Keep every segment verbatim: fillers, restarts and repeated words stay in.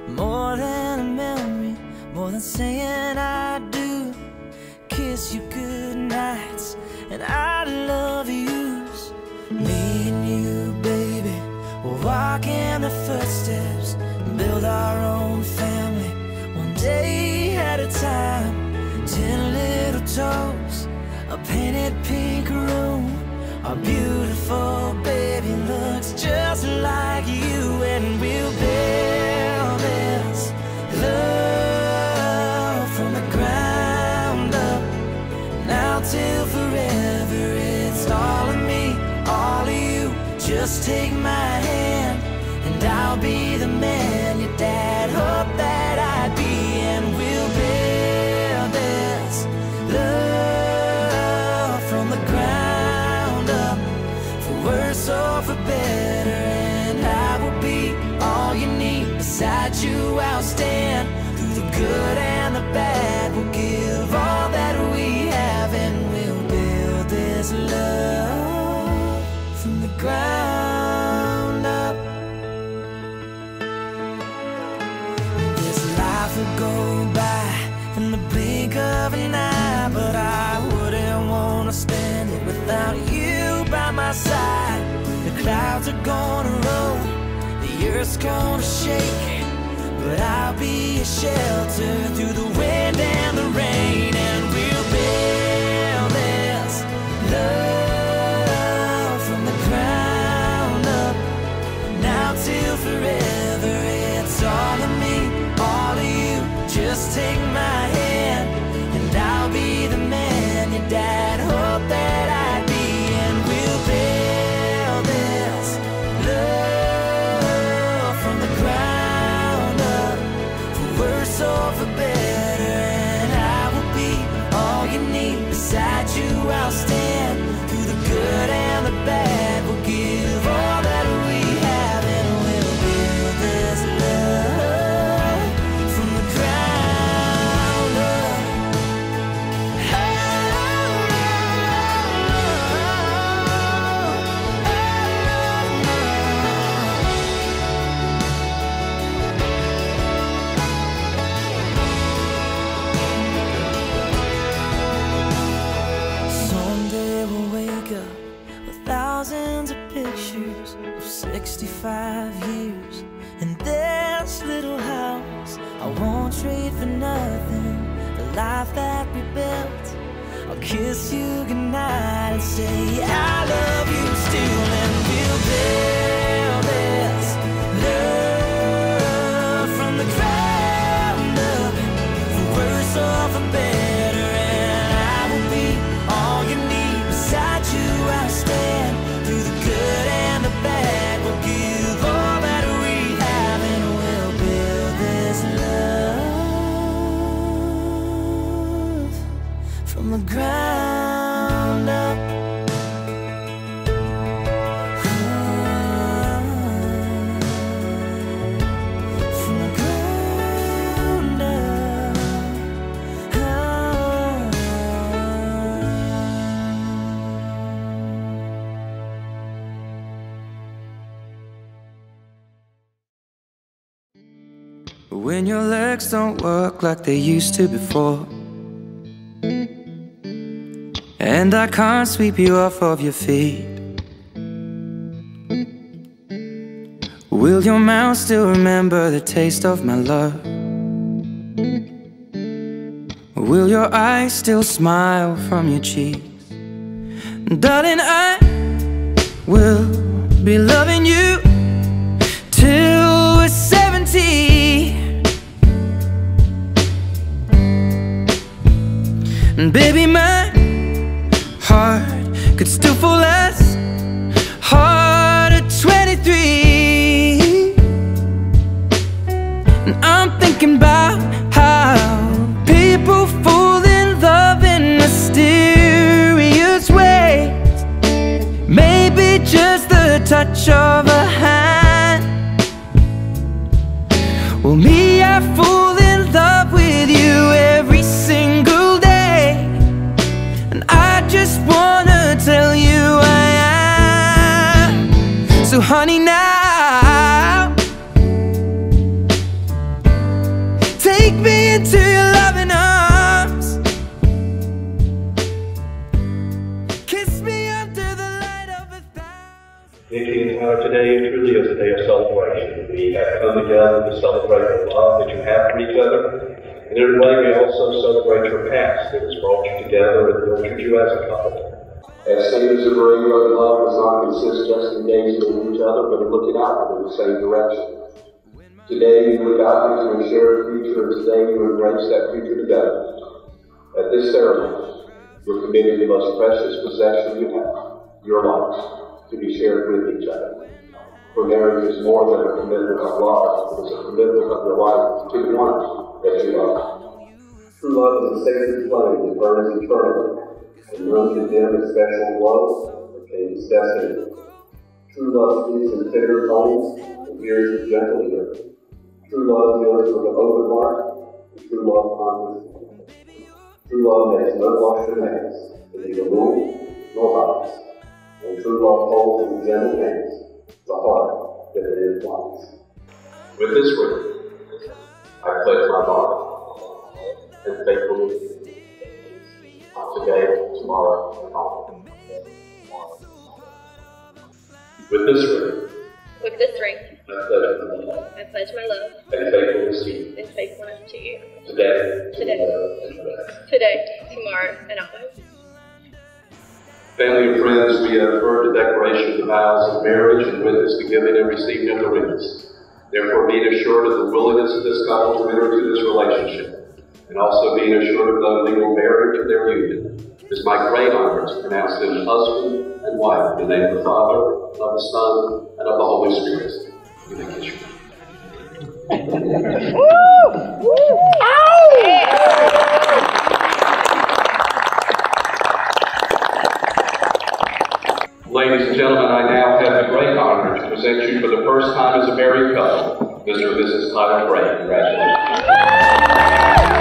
more than a memory, more than saying I do. Kiss you good nights and I love yous. Me and you, baby, we'll walk in the footsteps and build our own family, one day at a time. Ten little toes, a painted pink room. Our beautiful baby looks just like you, and we'll build this love from the ground up. Now till forever, it's all of me, all of you. Just take my hand and I'll be the man your dad hoped that I'd be, and we'll build this love from the ground up, for worse or for better. And I will be all you need. Beside you I'll stand, through the good and the bad. We'll give all that we have, and we'll build this love from the ground up. This life will go by in the blink of an eye, but I wouldn't want to spend it without you by my side. The clouds are gonna roll, the earth's gonna shake, but I'll be a shelter through the wind and the rain, and we'll build this love from the ground up. Now till forever, it's all of me, all of you. Just take my hand and I'll be the man your dad hoped that I'd be, and we'll build this love from the ground up, for worse or for better. And I will be all you need. Beside you I'll stand, through the good and the bad. We'll give all that we have, and we'll build this love from the ground up. Someday we'll wake up with thousands of pictures of sixty-five years in this little house. I won't trade for nothing the life that we built. I'll kiss you goodnight and say I love you still, and we'll build this love from the ground up, for worse or for better. And I will be all you need. Beside you I'll stand, through the good and the bad. We'll give all that we have, and we'll build this love from the ground up. From the ground up. When your legs don't work like they used to before, and I can't sweep you off of your feet, will your mouth still remember the taste of my love? Will your eyes still smile from your cheeks? Darling, I will be loving you till we're seventy. And baby, my heart could still fall as hard at twenty-three. And I'm thinking about how people fall in love in mysterious ways. Maybe just the touch of a hand. Well, me, I fall in love with you every single day. And I just wanna tell you I am. So honey, now celebrate the love that you have for each other. And in a way, we also celebrate your past that has brought you together and nurtured you as a couple. As singers of radio, love does not consist just in gazing at each other, but in looking outward in the same direction. Today, you look outward to a shared future, and today you embrace that future together. At this ceremony, you're committing the most precious possession you have, your lives, to be shared with each other. For marriage is more than a commitment of love, it is a commitment of your life to the one that you love. True love is a sacred flame that burns eternally, and none can dim its special glow or change its destiny. True love speaks in tender tones and hears with gentle ear. True love deals with an open heart, and true love conquers. True love makes no wash demands, but neither rule nor bias. And true love holds in gentle hands the heart that it entwines. With this ring, I pledge my body and faithfully today, tomorrow, and on. With this ring, with this ring, I pledge my love I pledge my love and faithfulness to you. and faithfulness to you. Today, Today, tomorrow, and always. today, tomorrow, and always. Family and friends, we have heard the declaration of the vows of marriage and witnessed the giving and receiving of the rings. Therefore, being assured of the willingness of this couple to enter into this relationship, and also being assured of the legal marriage of their union, it is my great honor to pronounce them husband and wife in the name of the Father, and of the Son, and of the Holy Spirit. You may kiss your Ladies and gentlemen, I now have the great honor to present you for the first time as a married couple, Mister and Missus Tyler Gray. Congratulations.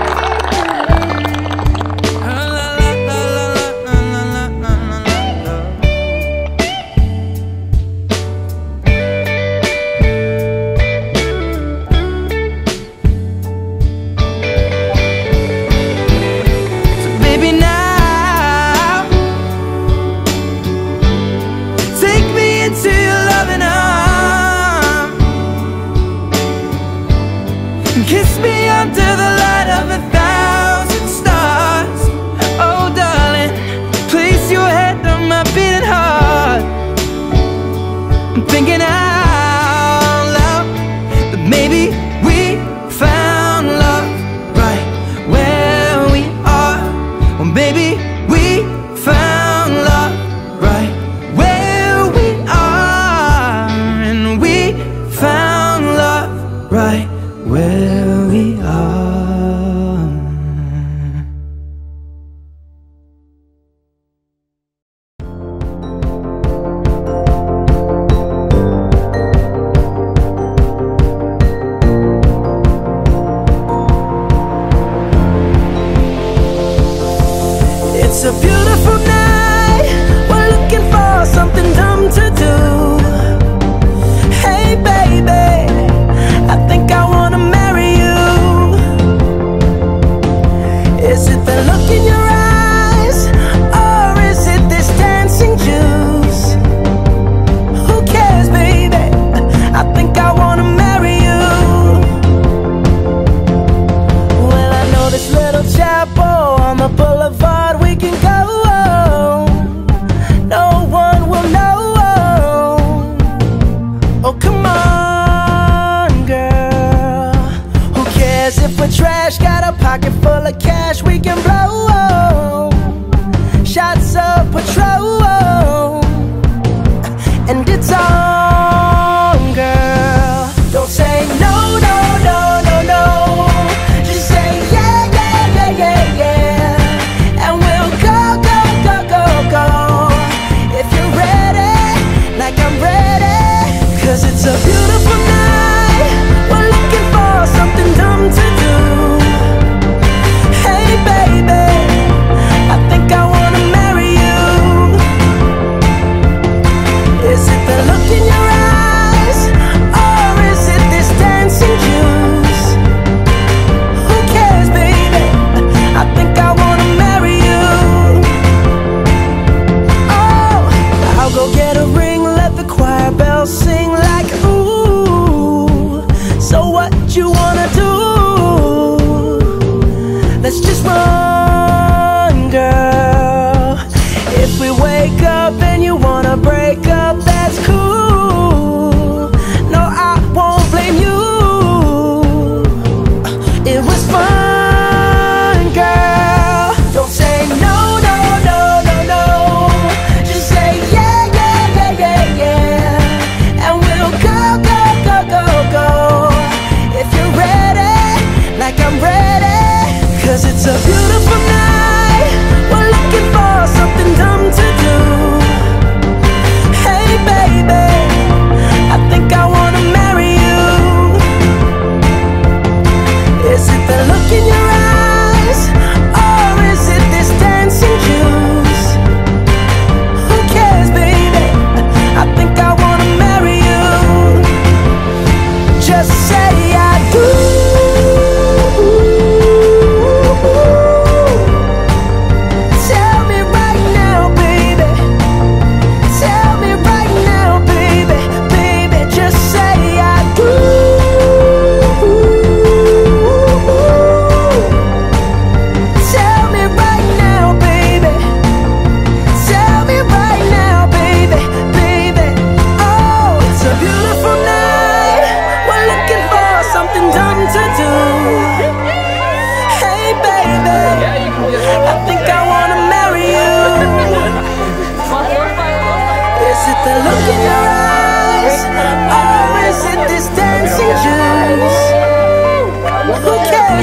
Kiss me under the light of a thousand stars. Oh darling, place your head on my beating heart. I'm thinking out loud that maybe we found love right where we are. Well, maybe we found love right where we are. And we found love right where we are. It's a beautiful night. We're looking for something dumb to do. Hey baby, I think I wanna marry you. Is it the look in your eyes, or is it this dancing juice? Who cares, baby? I think I wanna marry you. Well, I know this little chapel on the boulevard we can go. No one will know. Oh, come on, girl. Who cares if we're trash? Got a pocket full of cash we can blow. Shots of Patrol, and it's on, girl. Don't say no, no, no, no, no. Just say yeah, yeah, yeah, yeah, yeah. And we'll go, go, go, go, go. If you're ready, like I'm ready. Cause it's a beautiful night. We're looking for something dumb to do. Hey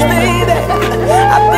baby. I